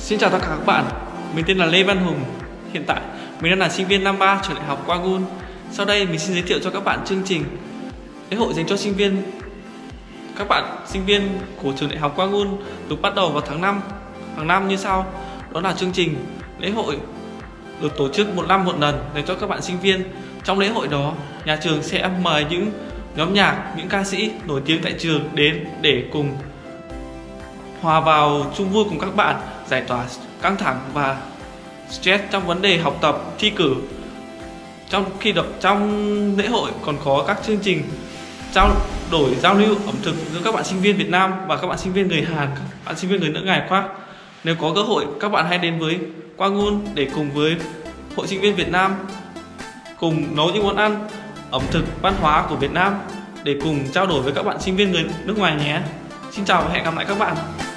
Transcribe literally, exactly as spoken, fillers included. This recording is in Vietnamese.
Xin chào tất cả các bạn, mình tên là Lê Văn Hùng. Hiện tại mình đang là sinh viên năm ba trường đại học Kwangwon. Sau đây mình xin giới thiệu cho các bạn chương trình lễ hội dành cho sinh viên. Các bạn sinh viên của trường đại học Kwangwon được bắt đầu vào tháng năm hàng năm như sau. Đó là chương trình lễ hội được tổ chức một năm một lần dành cho các bạn sinh viên. Trong lễ hội đó, nhà trường sẽ mời những nhóm nhạc, những ca sĩ nổi tiếng tại trường đến để cùng hòa vào chung vui cùng các bạn, giải tỏa căng thẳng và stress trong vấn đề học tập, thi cử. Trong khi đó, trong lễ hội còn có các chương trình trao đổi giao lưu ẩm thực giữa các bạn sinh viên Việt Nam và các bạn sinh viên người Hàn, các bạn sinh viên người nước ngoài khác. Nếu có cơ hội, các bạn hãy đến với Kwangwon để cùng với Hội Sinh viên Việt Nam cùng nấu những món ăn ẩm thực văn hóa của Việt Nam để cùng trao đổi với các bạn sinh viên người nước ngoài nhé. Xin chào và hẹn gặp lại các bạn.